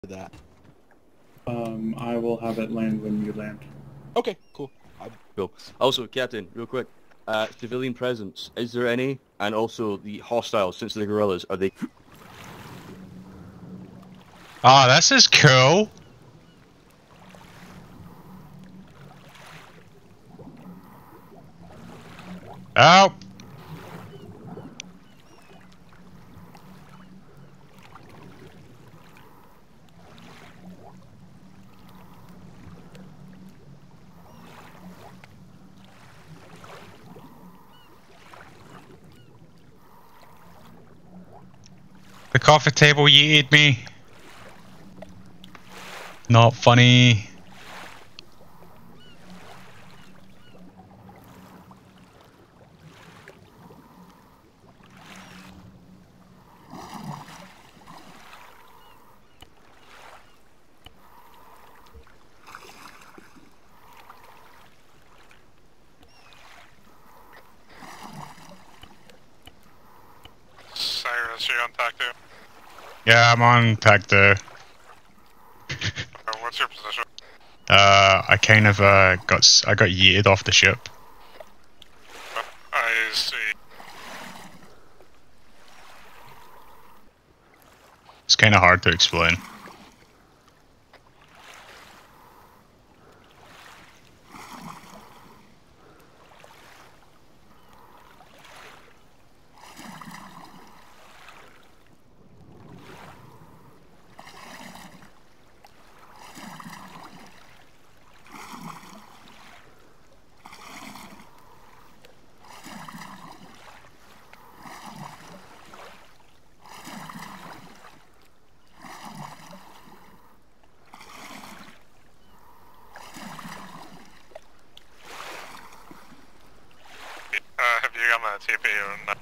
that. I will have it land when you land. Okay, cool. Cool. Also, Captain, real quick, civilian presence, is there any? And also the hostiles, since they're guerrillas, are they... Oh, this is cool. Oh. The coffee table yeeted me. Not funny. Cyrus, you're on TAC 2. Yeah, I'm on tag 2. What's your position? I kind of I got yeeted off the ship. I see. It's kind of hard to explain. Have you got my TP or not?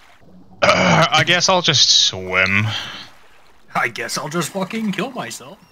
I guess I'll just swim. I guess I'll just fucking kill myself.